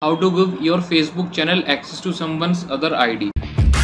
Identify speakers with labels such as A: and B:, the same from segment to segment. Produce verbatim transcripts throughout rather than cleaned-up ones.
A: How to give your Facebook channel access to someone's other I D.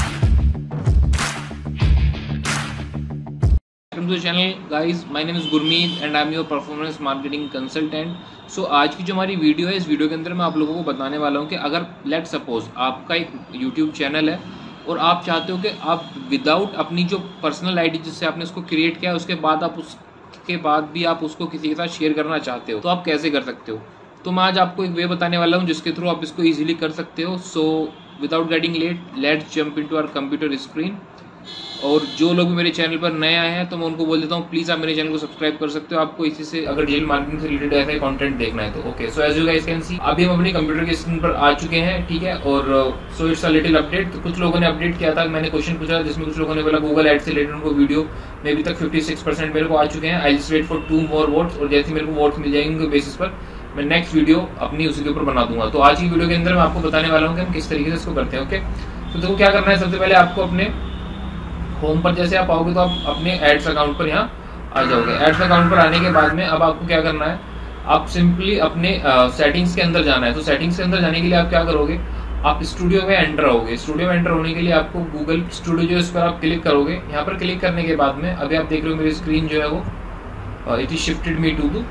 A: Welcome to the channel guys, my name is Gurmeet and I am your performance marketing consultant. So आज की जो हमारी video है, इस video के अंदर मैं आप लोगों को बताने वाला हूँ कि अगर लेट सपोज आपका एक यूट्यूब चैनल है और आप चाहते हो कि आप विदाउट अपनी जो पर्सनल आईडी जिससे आपने उसको क्रिएट किया उसके बाद आप उसके बाद भी आप उसको किसी के साथ शेयर करना चाहते हो, तो आप कैसे कर सकते हो। तो मैं आज आपको एक वे बताने वाला हूँ जिसके थ्रू आप इसको इजीली कर सकते हो। So without getting late, let's jump into our computer screen. और जो लोग भी मेरे चैनल पर नए आए हैं तो मैं उनको बोल देता हूँ प्लीज़ आप मेरे चैनल को सब्सक्राइब कर सकते हो, आपको इसी से अगर डिजिटल मार्केटिंग से रिलेटेड ऐसा कंटेंट देखना है तो। Okay, so as you guys can see अभी हम अपने कंप्यूटर के स्क्रीन पर आ चुके हैं, ठीक है। और so it's a little update. तो कुछ लोगों ने अपडेट किया था, मैंने क्वेश्चन पूछा जिसमें कुछ लोगों ने बोला गूगल एड से रिलेटेड उनको वीडियो में अभी तक फिफ्टी सिक्स परसेंट मेरे को आ चुके हैं। I just wait for two more votes और जैसे मेरे को वोट्स मिल जाएंगे उनके बेसिस पर मैं नेक्स्ट वीडियो अपनी उसी के ऊपर बना दूंगा। तो आज की वीडियो के अंदर मैं आपको बताने वाला हूँ कि हम किस तरीके से इसको करते हैं। ओके, तो देखो क्या करना है। सबसे पहले आपको अपने होम पर जैसे आप आओगे तो आप अपने एड्स अकाउंट पर यहाँ आ जाओगे। एड्स अकाउंट पर आने के बाद में अब आपको क्या करना है, आप सिंपली अपने सेटिंग्स के अंदर जाना है। तो सेटिंग्स के अंदर जाने के लिए आप क्या करोगे, आप स्टूडियो में एंटर होगे। स्टूडियो में एंटर होने के लिए आपको गूगल स्टूडियो जो इस पर आप क्लिक करोगे। यहाँ पर क्लिक करने के बाद में अभी आप देख रहे हो मेरी स्क्रीन जो है वो it is shifted me to to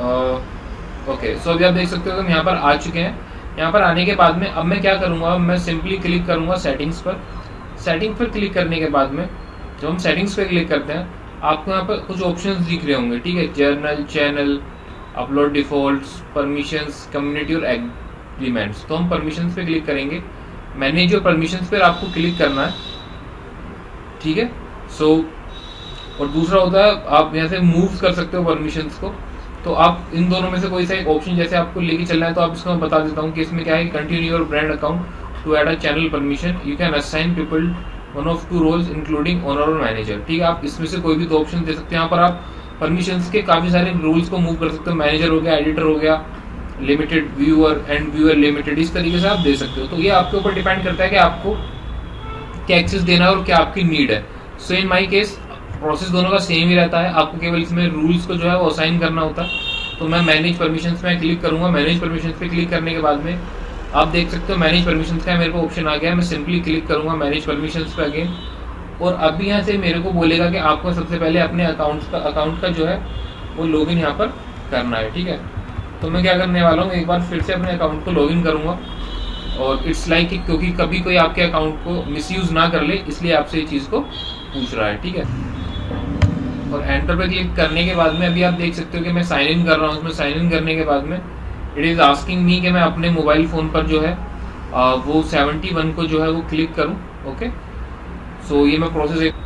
A: okay. So अभी आप देख सकते हो कि हम यहाँ पर आ चुके हैं। यहाँ पर आने के बाद में अब मैं क्या करूँगा, मैं सिंपली क्लिक करूँगा सेटिंग्स पर। सेटिंग पर क्लिक करने के बाद में जब हम सेटिंग्स पर क्लिक करते हैं आपको यहाँ पर कुछ ऑप्शंस दिख रहे होंगे, ठीक है। Journal, channel, upload defaults, permissions, community और एग्रीमेंट्स। तो हम परमिशंस पे क्लिक करेंगे। मैंने जो परमिशंस पर आपको क्लिक करना है, ठीक है। सो और दूसरा होता है आप यहाँ से मूव कर सकते हो परमिशंस को। तो आप इन दोनों में से कोई सा एक ऑप्शन जैसे आपको लेके चलना है तो आप इसको मैं बता देता हूँ कि इसमें क्या है, continue your brand account to add a channel permission, you can assign people one of two roles including owner और मैनेजर, ठीक है। आप इसमें से कोई भी दो ऑप्शन दे सकते हैं। यहाँ पर आप परमिशंस के काफी सारे रूल्स को मूव कर सकते हो। मैनेजर हो गया, एडिटर हो गया, limited viewer, and viewer limited, इस तरीके से आप दे सकते हो। तो ये आपके ऊपर डिपेंड करता है कि आपको क्या एक्सेस देना है और क्या आपकी नीड है। सो इन माई केस प्रोसेस दोनों का सेम ही रहता है, आपको केवल इसमें रूल्स को जो है वो असाइन करना होता है। तो मैं मैनेज परमिशंस में क्लिक करूंगा। मैनेज परमिशंस पे क्लिक करने के बाद में आप देख सकते हो मैनेज परमिशंस का मेरे को ऑप्शन आ गया। मैं सिंपली क्लिक करूंगा मैनेज परमिशंस पे अगेन। और अभी यहाँ से मेरे को बोलेगा कि आपको सबसे पहले अपने अकाउंट का अकाउंट का जो है वो लॉगिन यहाँ पर करना है, ठीक है। तो मैं क्या करने वाला हूँ, एक बार फिर से अपने अकाउंट को लॉगिन करूंगा। और इट्स लाइक like क्योंकि कभी कोई आपके अकाउंट को मिसयूज ना कर ले इसलिए आपसे ये चीज़ को पूछ रहा है, ठीक है। और एंटर पे क्लिक करने के बाद में अभी आप देख सकते हो कि मैं साइन इन कर रहा हूँ। उसमें साइन इन करने के बाद में इट इज़ आस्किंग मी कि मैं अपने मोबाइल फ़ोन पर जो है आ, वो सेवेंटी वन को जो है वो क्लिक करूँ। ओके, सो ये मैं प्रोसेस एक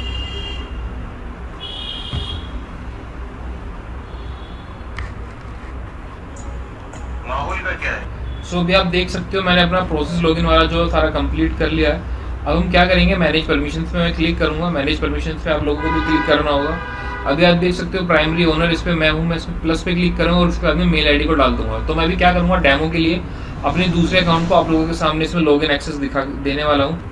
B: माहौल का क्या है।
A: सो अभी आप देख सकते हो मैंने अपना प्रोसेस लॉगिन वाला जो सारा कंप्लीट कर लिया है। अब हम क्या करेंगे, मैनेज परमिशंस पे मैं क्लिक करूंगा। मैनेज परमिशंस पे आप लोगों को भी क्लिक करना होगा। अभी आप देख सकते हो प्राइमरी ओनर इस पे मैं हूँ, मैं इसमें प्लस पे क्लिक करूंगा और उसके बाद में मेल आईडी को डाल दूंगा। तो मैं भी क्या करूंगा, डेमो के लिए अपने दूसरे अकाउंट को आप लोगों के सामने इसमें लॉगिन एक्सेस दिखा देने वाला हूँ।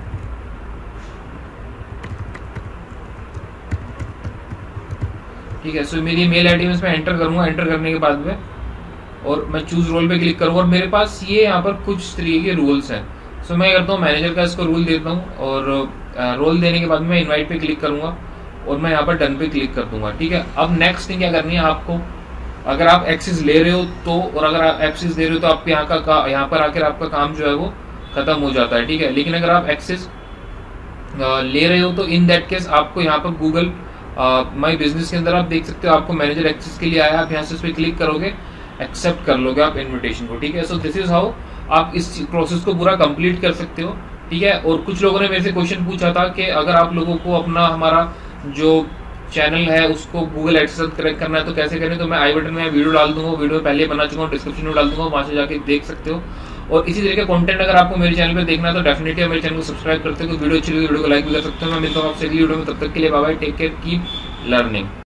A: ठीक है, सो मेरी मेल आईडी में इसमें एंटर करूंगा। एंटर करने के बाद में और मैं चूज रोल पे क्लिक करूंगा और मेरे पास ये यहाँ पर कुछ तरीके के रूल्स हैं। सो मैं करता हूँ मैनेजर का इसको रूल देता हूँ और रोल देने के बाद मैं इनवाइट पे क्लिक करूंगा और मैं यहाँ पर डन पे क्लिक कर दूंगा, ठीक है। अब नेक्स्ट थिंग क्या करनी है आपको, अगर आप एक्सेस ले रहे हो तो, और अगर आप एक्सेस दे रहे हो तो आप यहाँ का यहाँ पर आकर आपका काम जो है वो खत्म हो जाता है, ठीक है। लेकिन अगर आप एक्सेस ले रहे हो तो इन दैट केस आपको यहाँ पर गूगल माई बिजनेस के अंदर आप देख सकते हो आपको मैनेजर एक्सेस के लिए आया। आप यहाँ से उस पर क्लिक करोगे, एक्सेप्ट कर लोगे आप इन्विटेशन को, ठीक है। सो दिस इज हाउ आप इस प्रोसेस को पूरा कंप्लीट कर सकते हो, ठीक है। और कुछ लोगों ने मेरे से क्वेश्चन पूछा था कि अगर आप लोगों को अपना हमारा जो चैनल है उसको गूगल एडसेंस करेक्ट करना है तो कैसे करें। तो मैं आई बटन में वीडियो डाल दूंगा, वीडियो पहले बना चुका हूँ, डिस्क्रिप्शन में डाल दूंगा, वहां से जाके देख सकते हो। और इसी तरह का कंटेंट अगर आपको मेरे चैनल पे देखना है तो डेफिनेटली मेरे चैनल को सब्सक्राइब करते हो। वीडियो अच्छी लगी वीडियो को लाइक भी कर सकते हो। मैं मिलता हूँ आपसे अगली वीडियो में, तब तक के लिए bye bye, take care, keep learning.